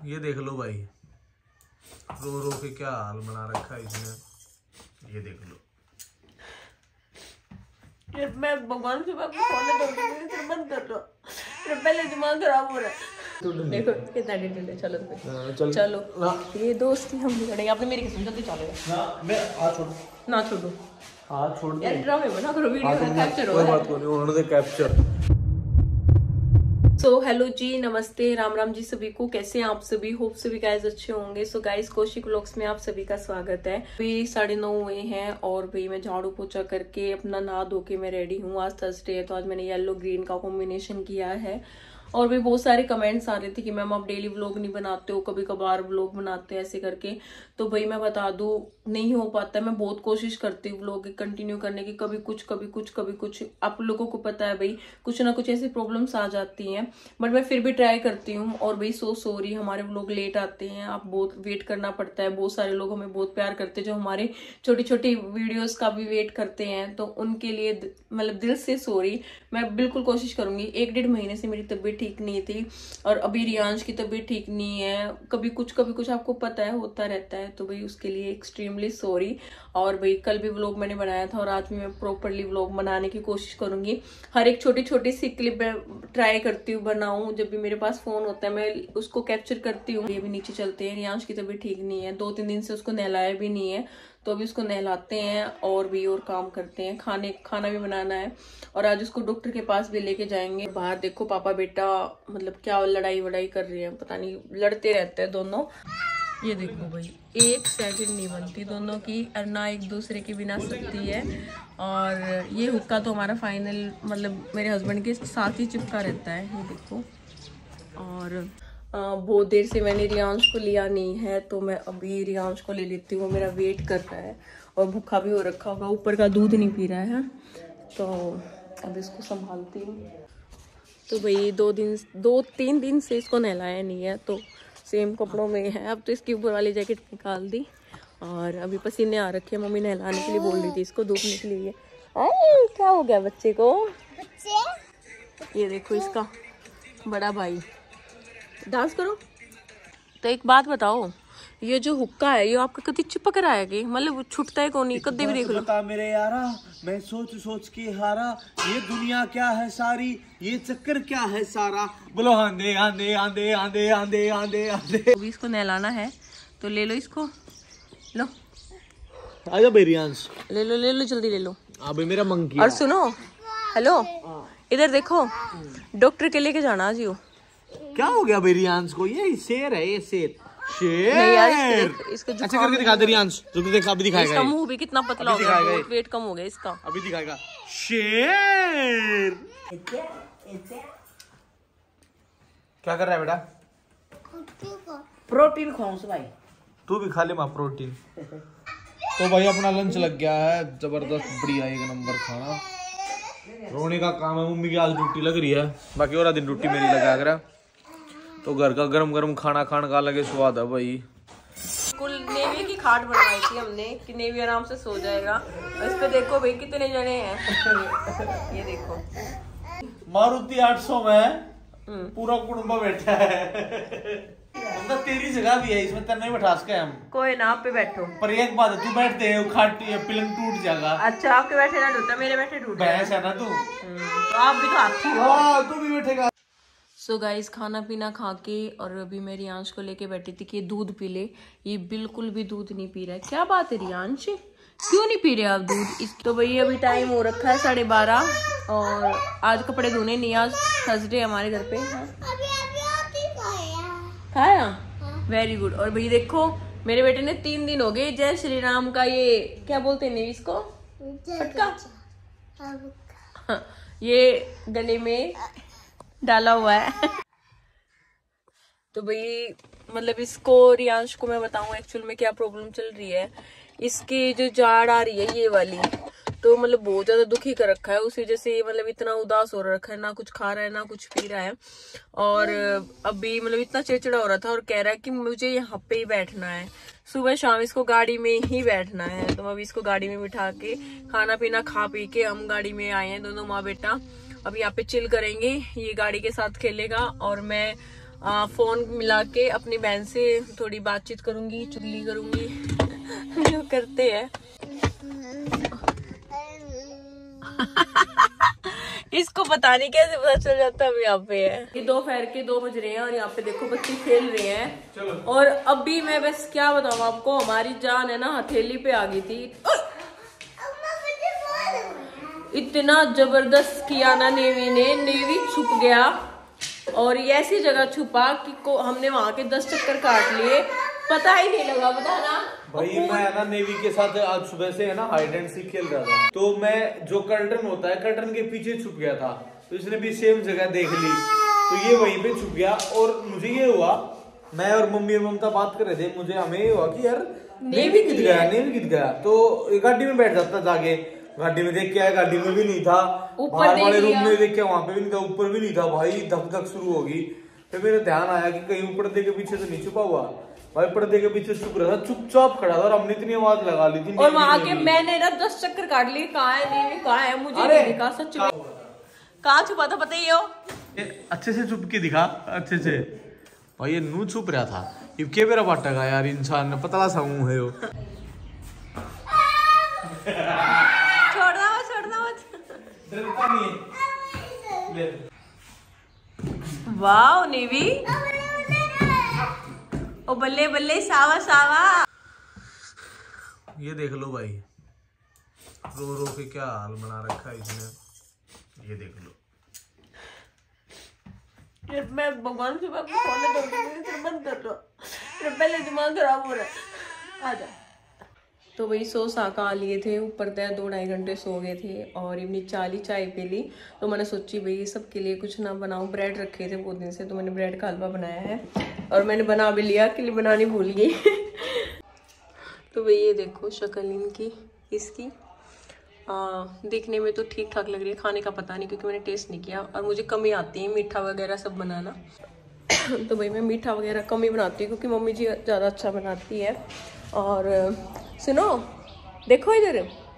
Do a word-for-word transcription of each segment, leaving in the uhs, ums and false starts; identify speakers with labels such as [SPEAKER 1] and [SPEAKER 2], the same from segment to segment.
[SPEAKER 1] ये देख लो भाई, रो रो के क्या हाल बना रखा है इसने, ये देख लो।
[SPEAKER 2] यार मैं भगवान से बात फोन कर बंद कर दो, पहले दिमाग खराब हो रहा है। देखो कितना डिटेल है। चलो चलो चलो, ये दोस्ती हम नहीं करेंगे। आपने मेरी कसम, जल्दी चलो ना, मैं हाथ छोड़ो ना, छोड़ो हाथ छोड़ दो यार, ड्रामे बना करो, वीडियो कैप्चर हो रहा है। कोई बात नहीं, उन्होंने कैप्चर। सो हेलो जी, नमस्ते, राम राम जी सभी को। कैसे हैं आप सभी? होप सभी गाइस अच्छे होंगे। सो गाइस, कौशिक व्लॉग्स में आप सभी का स्वागत है। अभी साढ़े नौ हुए हैं और भाई मैं झाड़ू पोछा करके अपना नहा धो के मैं रेडी हूँ। आज थर्सडे है तो आज मैंने येलो ग्रीन का कॉम्बिनेशन किया है। और भी बहुत सारे कमेंट्स आ रहे थे कि मैम आप डेली व्लॉग नहीं बनाते हो, कभी कभार व्लॉग बनाते हैं ऐसे करके। तो भाई मैं बता दूं, नहीं हो पाता है। मैं बहुत कोशिश करती हूँ व्लॉग कंटिन्यू करने की, कभी कुछ कभी कुछ कभी कुछ। आप लोगों को पता है भाई, कुछ ना कुछ ऐसी प्रॉब्लम्स आ जाती हैं, बट मैं फिर भी ट्राई करती हूँ। और भाई सो सॉरी, हमारे व्लॉग लेट आते हैं, आप बहुत वेट करना पड़ता है। बहुत सारे लोग हमें बहुत प्यार करते हैं जो हमारे छोटी छोटी वीडियोस का भी वेट करते हैं, तो उनके लिए मतलब दिल से सॉरी। मैं बिल्कुल कोशिश करूंगी। एक डेढ़ महीने से मेरी तबीयत ठीक नहीं थी और अभी रियांश की तबीयत ठीक नहीं है। कभी कुछ कभी कुछ आपको पता है होता रहता है, तो भाई उसके लिए एक्सट्रीमली सॉरी। और भाई कल भी व्लॉग मैंने बनाया था और आज भी मैं प्रॉपरली व्लॉग बनाने की कोशिश करूंगी। हर एक छोटी छोटी सी क्लिप ट्राई करती हूँ बनाऊं। जब भी मेरे पास फोन होता है मैं उसको कैप्चर करती हूँ। ये भी नीचे चलते हैं। रियांश की तबीयत ठीक नहीं है, दो तीन दिन से उसको नहलाया भी नहीं है, तो अभी उसको नहलाते हैं और भी और काम करते हैं। खाने खाना भी बनाना है और आज उसको डॉक्टर के पास भी लेके जाएंगे। बाहर देखो पापा बेटा मतलब क्या लड़ाई वड़ाई कर रहे हैं, पता नहीं, लड़ते रहते हैं दोनों। ये देखो भाई, एक सेकंड नहीं बनती दोनों की, और ना एक दूसरे के बिना सकती है। और ये हुक्का तो हमारा फाइनल मतलब मेरे हस्बैंड के साथ ही चिपका रहता है, ये देखो। और बहुत देर से मैंने रियांश को लिया नहीं है, तो मैं अभी रियांश को ले लेती हूँ। मेरा वेट कर रहा है और भूखा भी हो रखा होगा, ऊपर का दूध नहीं पी रहा है, तो अब इसको संभालती हूँ। तो भाई दो दिन दो तीन दिन से इसको नहलाया नहीं है, तो सेम कपड़ों में है। अब तो इसकी ऊपर वाली जैकेट निकाल दी और अभी पसीने आ रखे हैं। मम्मी नहलाने के लिए बोल रही थी, इसको धूप निकली है। क्या हो गया बच्चे को? बच्चे? ये देखो इसका बड़ा भाई, डांस करो। तो एक बात बताओ, ये जो हुक्का है ये आपका कभी चिपक रहा है कि मतलब छुटता है कौन नहीं? कभी भी देख लो।
[SPEAKER 3] बता मेरे यारा, मैं सोच सोच के हारा, ये दुनिया क्या है सारी, ये चक्कर क्या है सारा। बोलो आंधे आंधे आंधे आंधे आंधे आंधे आंधे।
[SPEAKER 2] अभी इसको नहलाना है तो ले लो इसको, लो
[SPEAKER 3] आजा बेरियांश,
[SPEAKER 2] ले लो ले लो जल्दी ले लो।
[SPEAKER 3] अबे मेरा मंकी।
[SPEAKER 2] और सुनो, हेलो इधर देखो, डॉक्टर के लेके जाना आज यू।
[SPEAKER 3] क्या हो गया बेरियांश को? ये शेर है, ये शेर शेर।
[SPEAKER 2] नहीं यार, इसको, इसको
[SPEAKER 3] अच्छा करके दिखा दे रियांश, जो देख अभी दिखाएगा।
[SPEAKER 2] इसका मुंह भी कितना पतला हो गया, बहुत वेट कम हो गया इसका।
[SPEAKER 3] अभी दिखाएगा शेर। क्या कर रहा है बेटा?
[SPEAKER 4] प्रोटीन खाऊं भाई,
[SPEAKER 3] तू भी खा ले माँ प्रोटीन। तो भाई अपना लंच लग गया है, जबरदस्त बढ़िया एक नंबर खाना। रोने का काम है, मम्मी की आज ड्यूटी लग रही है, बाकी और दिन ड्यूटी मेरी लगा कर। तो घर का गरम गरम खाना खाने का अलग स्वाद है भाई।
[SPEAKER 2] कुल नेवी की खाट बनवाई थी हमने कि नेवी आराम से सो जाएगा। इस पे देखो भाई कितने जने हैं। ये देखो
[SPEAKER 3] मारुति आठ सौ में पूरा कुटुंबा बैठा है। तो तेरी जगह भी है इसमें, तेरे नहीं बैठा सके हम।
[SPEAKER 2] कोई ना, आप पे बैठो।
[SPEAKER 3] पर एक बात है, तू बैठते है खाट पलंग टूट जाएगा।
[SPEAKER 2] अच्छा आपके बैठे ना टूटा, मेरे बैठे टूटा।
[SPEAKER 3] भैंस है ना तू,
[SPEAKER 2] तो आप भी तो हाथी हो।
[SPEAKER 3] हाँ तू भी बैठेगा।
[SPEAKER 2] सो so गाइस, खाना पीना खा के और अभी मैं रियांश को लेके बैठी थी कि ये दूध पी ले। ये बिल्कुल भी दूध नहीं पी रहा है। क्या बात है रियांश, क्यों नहीं पी रहे आप दूध? इस तो भाई अभी टाइम हो रखा है साढ़े बारह और आज कपड़े धोने नहीं, आज थर्सडे हमारे घर पे। हाँ? खाया, वेरी गुड। और भाई देखो मेरे बेटे ने तीन दिन हो गए जय श्री राम का ये क्या बोलते हैं इसको, फटका, ये गले में डाला हुआ है। तो भाई मतलब इसको, रियांश को मैं बताऊं एक्चुअल में क्या प्रॉब्लम चल रही है। इसकी जो जाड़ आ रही है ये वाली, तो मतलब बहुत ज्यादा दुखी कर रखा है। उसी वजह से मतलब इतना उदास हो रखा है, ना कुछ खा रहा है ना कुछ पी रहा है। और अभी मतलब इतना चिड़चिड़ा हो रहा था और कह रहा है कि मुझे यहाँ पे ही बैठना है, सुबह शाम इसको गाड़ी में ही बैठना है। तो अभी इसको गाड़ी में बिठा के खाना पीना खा पी के हम गाड़ी में आए हैं दोनों माँ बेटा। अब यहाँ पे चिल करेंगे, ये गाड़ी के साथ खेलेगा और मैं आ, फोन मिला के अपनी बहन से थोड़ी बातचीत करूंगी, चुगली करूंगी जो करते हैं। इसको पता नहीं कैसे पता चल जाता है यहाँ पे है। ये दोपहर के दो बज रहे हैं और यहाँ पे देखो बच्चे खेल रहे हैं। और अभी मैं बस क्या बताऊँ आपको, हमारी जान है ना हथेली पे आ गई थी। इतना जबरदस्त किया ना नेवी ने, नेवी छुप गया और ये ऐसी जगह छुपा कि को हमने वहां के दस चक्कर काट लिए, पता ही नहीं लगा। बता ना
[SPEAKER 3] भाई मैं ना नेवी के साथ आज सुबह से है ना हाइड एंड सीक खेल रहा था, तो मैं जो कर्टन होता है कर्टन के पीछे छुप गया था, तो इसने भी सेम जगह देख ली, तो ये वहीं पे छुप गया। और मुझे ये हुआ, मैं और मम्मी और ममता बात कर रहे थे, मुझे हमें ये हुआ कि यार नेवी कित गया, नेवी कित गया। तो गाड़ी में बैठ जाता जाके, गाड़ी में देख के आया, गाड़ी में भी नहीं था, बाहर वाले रूम में देख के वहां पे भी नहीं था, ऊपर भी नहीं था। भाई धक धक शुरू होगी। फिर मेरे ध्यान आया कि कहीं पर्दे के पीछे तो नहीं छुपा हुआ। भाई पर्दे के पीछे छुप रहा था, चुपचाप खड़ा था और हमने इतनी आवाज लगा ली थी।
[SPEAKER 2] और वहां के मैंने ना दस चक्कर काट लिए, कहाँ है नेवी, कहाँ है, मुझे नहीं दिखा सच में। कहाँ छुपा था पता ही हो?
[SPEAKER 3] अच्छे से छुप के दिखा, अच्छे से। भाई ये नू छुप रहा था, ये के मेरा बाटा का यार, इंसान पतला सा मुंह है वो।
[SPEAKER 2] छोड़ना मत, छोड़ना मत। वाओ नेवी, ओ बल्ले बल्ले सावा सावा।
[SPEAKER 1] ये देख लो भाई, रो रो के क्या हाल बना रखा है इसने, ये देख लो।
[SPEAKER 2] यार मैं भगवान से बात फोन तो बंद कर दो, मेरा पहले दिमाग खराब हो रहा है। आजा। तो वही सो साका लिए थे, ऊपर तय दो ढाई घंटे सो गए थे और इवनिंग चाली चाय पी ली। तो मैंने सोची भाई सबके लिए कुछ ना बनाऊं, ब्रेड रखे थे बहुत दिन से, तो मैंने ब्रेड का हलवा बनाया है और मैंने बना भी लिया, के लिए बनानी भूल गई। तो भाई ये देखो शक्ल इनकी, इसकी आ, देखने में तो ठीक ठाक लग रही है, खाने का पता नहीं क्योंकि मैंने टेस्ट नहीं किया और मुझे कम ही आती है मीठा वगैरह सब बनाना। तो भाई मैं मीठा वगैरह कम ही बनाती हूँ क्योंकि मम्मी जी ज़्यादा अच्छा बनाती है। और सुनो देखो इधर,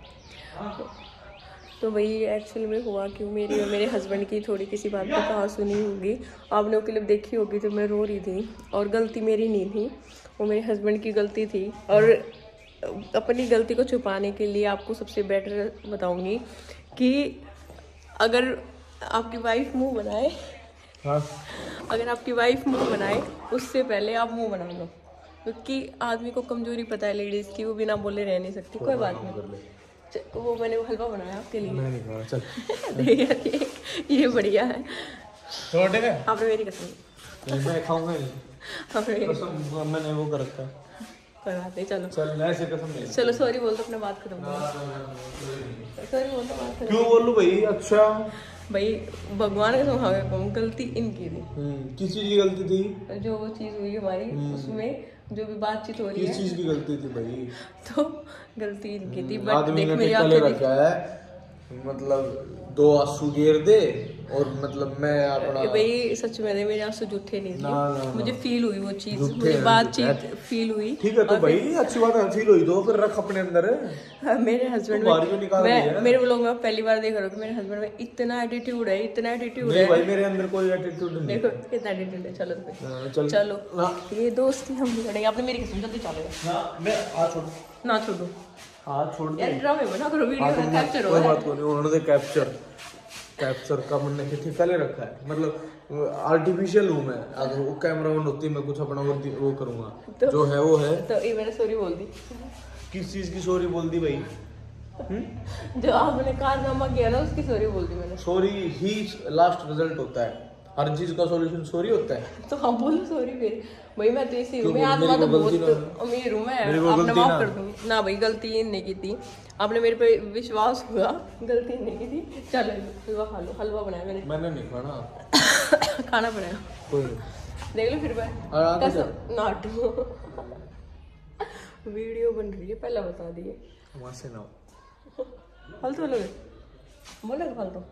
[SPEAKER 2] तो वही एक्चुअली में हुआ क्यों, मेरी और मेरे हस्बैंड की थोड़ी किसी बात पे कहा सुनी होगी, आपने वो क्लिप देखी होगी, तो मैं रो रही थी और गलती मेरी नहीं थी, वो मेरे हस्बैंड की गलती थी। और अपनी गलती को छुपाने के लिए आपको सबसे बेटर बताऊंगी कि अगर आपकी वाइफ मुंह बनाए, हाँ? अगर आपकी वाइफ मुंह बनाए उससे पहले आप मुंह बना लो, क्योंकि आदमी को कमजोरी पता है लेडीज की, वो बिना बोले रह नहीं सकती। कोई बात नहीं, वो मैंने वो हलवा बनाया आपके लिए। मैं नहीं खाना, चल। ये, ये बढ़िया है, आपने मेरी कसम,
[SPEAKER 3] मैं खाऊंगा नहीं,
[SPEAKER 2] आपने मेरी
[SPEAKER 3] कसम, मैंने वो कर रखा है।
[SPEAKER 2] कोई बात नहीं, चलो
[SPEAKER 3] चल ऐसे कसम नहीं।
[SPEAKER 2] चलो सॉरी बोल दो, अपने बात खत्म करो, सॉरी बोल दो, बात खत्म।
[SPEAKER 3] क्यों बोलूं भाई? अच्छा
[SPEAKER 2] भाई भगवान के समझा कहूँ, गलती इनकी थी।
[SPEAKER 3] किस चीज की गलती थी?
[SPEAKER 2] जो वो चीज हुई हमारी, उसमें जो भी बातचीत हो रही है,
[SPEAKER 3] किस चीज की गलती थी भाई?
[SPEAKER 2] तो गलती इनकी थी। बट
[SPEAKER 3] आदमी
[SPEAKER 2] देख
[SPEAKER 3] ने
[SPEAKER 2] मेरी
[SPEAKER 3] टिक्का ले
[SPEAKER 2] आंखें
[SPEAKER 3] रखा है, मतलब दो आंसू गिर दे और मतलब मैं अपना
[SPEAKER 2] भाई सच में मेरे आंसू झूठे नहीं थे, मुझे फील हुई वो चीज, मुझे बातचीत फील हुई।
[SPEAKER 3] ठीक है तो भाई अच्छी बात है, फील हुई तो फिर रख अपने अंदर।
[SPEAKER 2] मेरे हस्बैंड में, मेरे लोग में पहली बार देख रहा हूँ, मेरे हस्बैंड में इतना एटीट्यूड है, इतना एटीट्यूड है
[SPEAKER 3] भाई, मेरे अंदर कोई एटीट्यूड नहीं।
[SPEAKER 2] देखो कितना एटीट्यूड है। चलो चलो चलो, ये दोस्ती हम नहीं करेंगे, आपने मेरी कसम, जल्दी चलो।
[SPEAKER 3] मैं हाथ छोड़,
[SPEAKER 2] ना छोड़ो,
[SPEAKER 3] हाथ छोड़ दे
[SPEAKER 2] यार, ड्रामे बना करो, वीडियो में कैप्चर हो रहा है।
[SPEAKER 3] कोई बात नहीं, उन्होंने कैप्चर कैप्चर का मैंने किसी पहले रखा है, मतलब आर्टिफिशियल हूँ मैं, अगर वो कैमरा ऑन होती मैं कुछ अपना वो, वो करूँगा,
[SPEAKER 2] तो,
[SPEAKER 3] जो है वो है।
[SPEAKER 2] तो ये मैंने सॉरी बोल दी।
[SPEAKER 3] किस चीज की सॉरी बोल दी भाई?
[SPEAKER 2] जो आपने कारनामा किया ना उसकी सॉरी बोल दी मैंने।
[SPEAKER 3] सॉरी ही लास्ट रिजल्ट होता है, हर चीज का सॉल्यूशन सॉरी होता है।
[SPEAKER 2] तो हम बोलो सॉरी फिर। भाई मैं तो इसी हूँ, मैं आत्मा तो बहुत अमीर हूँ मैं, आपने माफ कर दूंगी ना भाई, गलती नहीं की थी, आपने मेरे पे विश्वास हुआ, गलती नहीं की थी। चलो हलवा खा लो, हलवा बनाया मैंने।
[SPEAKER 3] मैंने नहीं खाना,
[SPEAKER 2] खाना बनाया
[SPEAKER 3] कोई
[SPEAKER 2] देख लो फिर मैं कसम नाटू। वीडियो बन रही है, पहले बता दिए।
[SPEAKER 3] वहां से ना
[SPEAKER 2] फालतू बोलोगे, बोलोगे फालतू,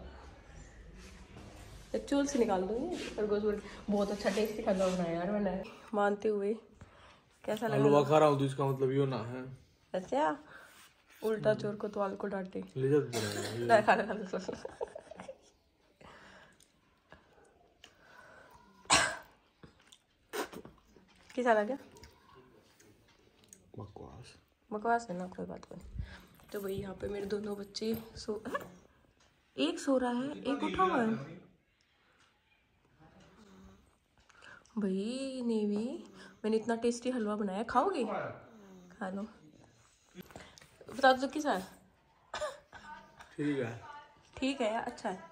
[SPEAKER 2] चूल से निकाल दूंगी खरगोश। बहुत अच्छा टेस्टी खाना बनाया यार मैंने, मानते हुए। कैसा लगा?
[SPEAKER 3] हलवा खा रहा हूँ तो इसका मतलब ये ना है।
[SPEAKER 2] अच्छा, उल्टा चोर को तो को डांटे।
[SPEAKER 3] ले जा
[SPEAKER 2] ना खा खा किस आ गया?
[SPEAKER 3] बकवास
[SPEAKER 2] बकवास है ना, कोई बात नहीं। तो भाई यहाँ पे मेरे दोनों बच्चे सो, एक सो रहा है, एक उठा हुआ है। भाई नेवी, मैंने इतना टेस्टी हलवा बनाया, खाओगे? खा लो। बता दो किस है?
[SPEAKER 3] ठीक है,
[SPEAKER 2] ठीक है, अच्छा है।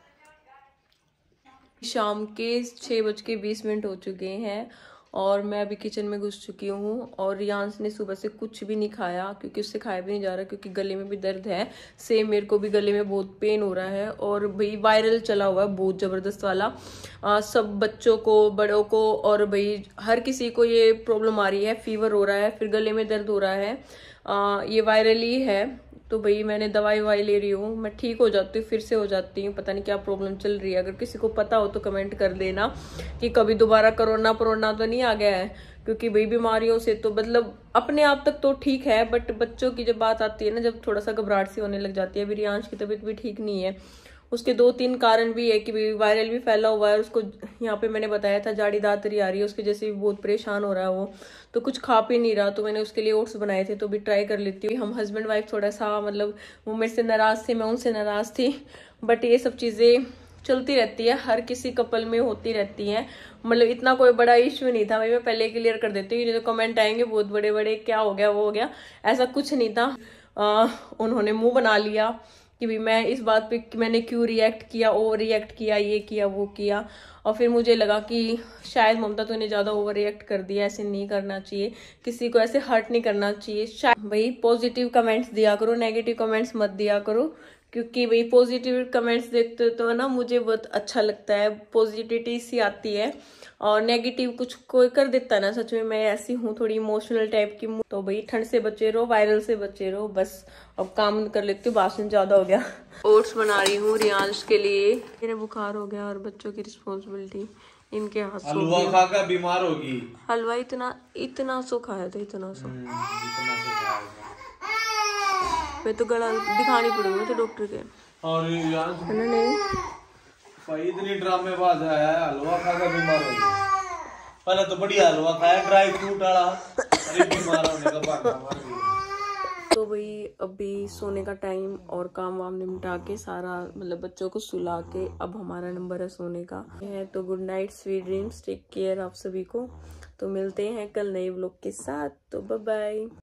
[SPEAKER 2] शाम के छः बज के बीस मिनट हो चुके हैं और मैं अभी किचन में घुस चुकी हूँ। और रियांश ने सुबह से कुछ भी नहीं खाया क्योंकि उससे खाया भी नहीं जा रहा, क्योंकि गले में भी दर्द है। सेम मेरे को भी गले में बहुत पेन हो रहा है और भाई वायरल चला हुआ है बहुत ज़बरदस्त वाला। आ, सब बच्चों को, बड़ों को और भाई हर किसी को ये प्रॉब्लम आ रही है। फीवर हो रहा है, फिर गले में दर्द हो रहा है। आ, ये वायरल ही है। तो भाई मैंने दवाई ववाई ले रही हूँ, मैं ठीक हो जाती हूँ, फिर से हो जाती हूँ। पता नहीं क्या प्रॉब्लम चल रही है। अगर किसी को पता हो तो कमेंट कर देना कि कभी दोबारा कोरोना कोरोना तो नहीं आ गया है। क्योंकि भाई बीमारियों से तो मतलब अपने आप तक तो ठीक है, बट बच्चों की जब बात आती है ना, जब थोड़ा सा घबराहट सी होने लग जाती है। अभी रियांश की तबीयत भी ठीक नहीं है। उसके दो तीन कारण भी है कि वायरल भी फैला हुआ है। उसको यहाँ पे मैंने बताया था जाड़ी दांतरी आ रही है, उसके जैसे भी बहुत परेशान हो रहा है वो, तो कुछ खा पी नहीं रहा। तो मैंने उसके लिए ओट्स बनाए थे, तो भी ट्राई कर लेती हूँ। हम हस्बैंड वाइफ थोड़ा सा मतलब वो मेरे से नाराज थे, मैं उनसे नाराज थी, बट ये सब चीज़ें चलती रहती है, हर किसी कपल में होती रहती हैं। मतलब इतना कोई बड़ा इश्यू नहीं था भाई, मैं पहले क्लियर कर देती हूँ। नहीं तो कमेंट आएंगे बहुत बड़े बड़े, क्या हो गया वो हो गया, ऐसा कुछ नहीं था। आ, उन्होंने मुंह बना लिया कि भी मैं इस बात पे कि मैंने क्यों रिएक्ट किया, ओवर रिएक्ट किया, ये किया वो किया। और फिर मुझे लगा कि शायद ममता तूने ज़्यादा ओवर रिएक्ट कर दिया, ऐसे नहीं करना चाहिए, किसी को ऐसे हर्ट नहीं करना चाहिए। शायद भाई पॉजिटिव कमेंट्स दिया करो, नेगेटिव कमेंट्स मत दिया करो, क्योंकि भाई पॉजिटिव कमेंट्स देखते तो ना मुझे बहुत अच्छा लगता है, पॉजिटिविटी सी आती है। और नेगेटिव कुछ कोई कर देता है ना, सच में मैं ऐसी हूँ थोड़ी इमोशनल टाइप की। तो भाई ठंड से बचे रहो, वायरल से बचे रहो बस। अब काम कर लेती हूँ, भाषण ज्यादा हो गया। ओट्स बना रही हूँ रियांश के लिए, मेरे बुखार हो गया और बच्चों की रिस्पॉन्सिबिलिटी इनके हाथ।
[SPEAKER 3] हलवा खा कर बीमार होगी।
[SPEAKER 2] हलवा इतना इतना सो खाया था, इतना सो। मैं तो गला दिखानी पड़ेगी तो डॉक्टर के। और नहीं
[SPEAKER 3] भाई इतनी ड्रामेबाज है, हलवा खा कर बीमार हो गया। पहले तो बढ़िया हलवा खाया ड्राई फ्रूट वाला, अरे बीमार होने का बात मार दी।
[SPEAKER 2] तो भाई अभी सोने का टाइम और काम वाम निपटा के सारा मतलब बच्चों को सुला के अब हमारा नंबर है सोने का है। तो good night, sweet dreams, take care आप सभी को। तो मिलते हैं कल नए व्लॉग के साथ, तो बाय बाय।